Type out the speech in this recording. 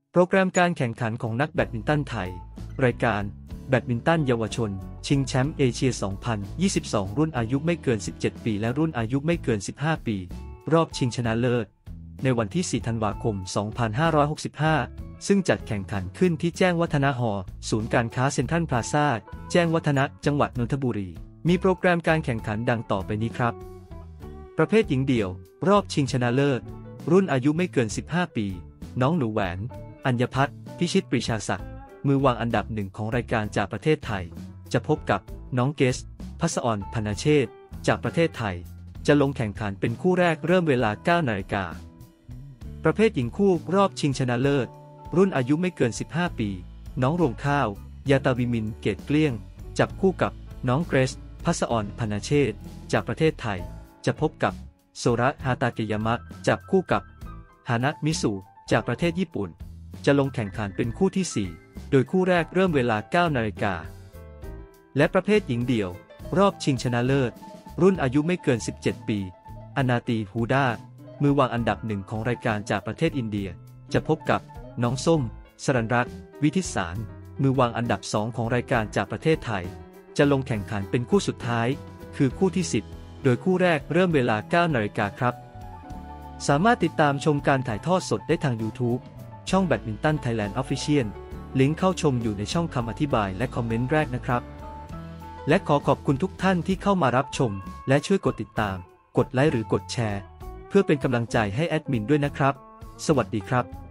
โปรแกรมการแข่งขันของนักแบดมินตันไทยรายการแบดมินตันเยาวชนชิงแชมป์เอเชีย 2022 รุ่นอายุไม่เกิน 17 ปีและรุ่นอายุไม่เกิน 15 ปีรอบชิงชนะเลิศในวันที่ 4 ธันวาคม 2565 ซึ่งจัดแข่งขันขึ้นที่แจ้งวัฒนะหอศูนย์การค้าเซ็นทรัลพลาซ่าแจ้งวัฒนะจังหวัดนนทบุรีมีโปรแกรมการแข่งขันดังต่อไปนี้ครับประเภทหญิงเดี่ยวรอบชิงชนะเลิศรุ่นอายุไม่เกิน 15 ปีน้องหนูแหวนอัญพัฒน์พิชิตปรีชาศักดิ์มือวางอันดับหนึ่งของรายการจากประเทศไทยจะพบกับน้องเกสภัสอร พรรณเชษฐ์จากประเทศไทยจะลงแข่งขันเป็นคู่แรกเริ่มเวลา 9 นาฬิกาประเภทหญิงคู่รอบชิงชนะเลิศรุ่นอายุไม่เกิน 15 ปีน้องรวงข้าวยาตาวิมินเกตเกลี้ยงจับคู่กับน้องเกรซภัสอร พรรณเชษฐ์จากประเทศไทยจะพบกับโซระฮาตาเกยามะจับคู่กับฮานะมิสุจากประเทศญี่ปุ่นจะลงแข่งขันเป็นคู่ที่ 4 โดยคู่แรกเริ่มเวลา 9 นาฬิกาและประเภทหญิงเดี่ยวรอบชิงชนะเลิศรุ่นอายุไม่เกิน 17 ปีอนาตีฮูดามือวางอันดับหนึ่งของรายการจากประเทศอินเดียจะพบกับน้องส้มสรัญรัตน์วิทิสารมือวางอันดับ 2 ของรายการจากประเทศไทยจะลงแข่งขันเป็นคู่สุดท้ายคือคู่ที่ 10 โดยคู่แรกเริ่มเวลา 9 นาฬิกาครับสามารถติดตามชมการถ่ายทอดสดได้ทาง YouTube ช่องแบดมินตันไทยแลนด์ออฟฟิเชียลลิงก์เข้าชมอยู่ในช่องคำอธิบายและคอมเมนต์แรกนะครับและขอขอบคุณทุกท่านที่เข้ามารับชมและช่วยกดติดตามกดไลค์หรือกดแชร์เพื่อเป็นกำลังใจให้แอดมินด้วยนะครับสวัสดีครับ